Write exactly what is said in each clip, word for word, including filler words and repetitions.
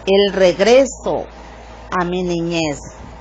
El regreso a mi niñez.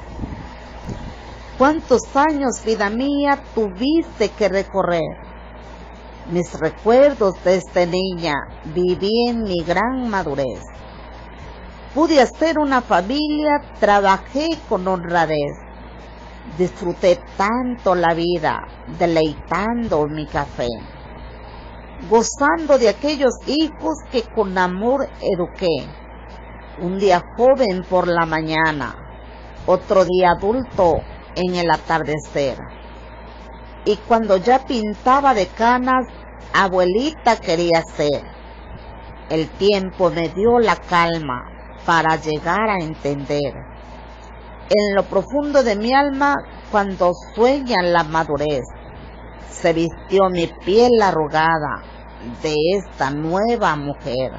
¿Cuántos años, vida mía, tuviste que recorrer? Mis recuerdos desde niña viví en mi gran madurez. Pude hacer una familia, trabajé con honradez. Disfruté tanto la vida, deleitando mi café, gozando de aquellos hijos que con amor eduqué. Un día joven por la mañana, otro día adulto en el atardecer. Y cuando ya pintaba de canas, abuelita quería ser. El tiempo me dio la calma para llegar a entender. En lo profundo de mi alma, cuando sueña la madurez, se vistió mi piel arrugada de esta nueva mujer,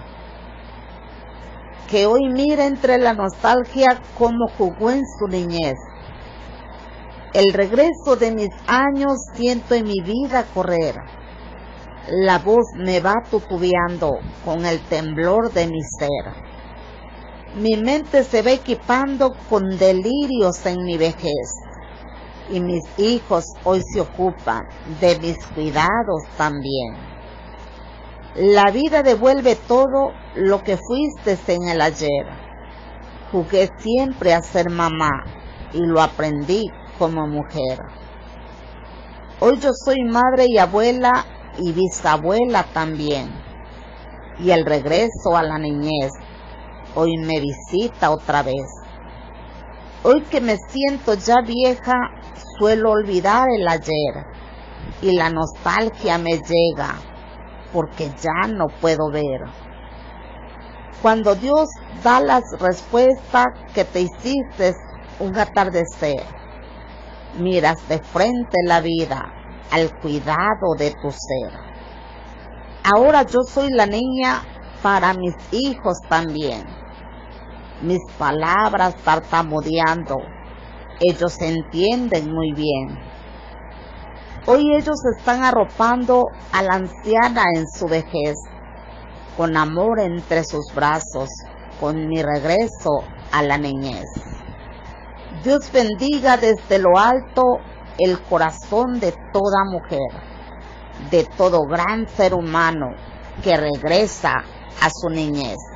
que hoy mira entre la nostalgia cómo jugó en su niñez. El regreso de mis años siento en mi vida correr. La voz me va tutubeando con el temblor de mi ser. Mi mente se va equipando con delirios en mi vejez. Y mis hijos hoy se ocupan de mis cuidados también. La vida devuelve todo lo que fuiste en el ayer. Jugué siempre a ser mamá y lo aprendí como mujer. Hoy yo soy madre y abuela y bisabuela también. Y el regreso a la niñez hoy me visita otra vez. Hoy que me siento ya vieja, suelo olvidar el ayer y la nostalgia me llega porque ya no puedo ver. Cuando Dios da las respuestas que te hiciste un atardecer, miras de frente la vida al cuidado de tu ser. Ahora yo soy la niña para mis hijos también. Mis palabras tartamudeando, ellos entienden muy bien. Hoy ellos están arropando a la anciana en su vejez, con amor entre sus brazos, con mi regreso a la niñez. Dios bendiga desde lo alto el corazón de toda mujer, de todo gran ser humano que regresa a su niñez.